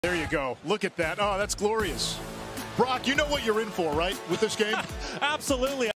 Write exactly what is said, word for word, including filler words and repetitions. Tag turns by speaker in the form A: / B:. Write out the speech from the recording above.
A: There you go. Look at that. Oh, that's glorious. Brock, you know what you're in for, right, with this game?
B: Absolutely.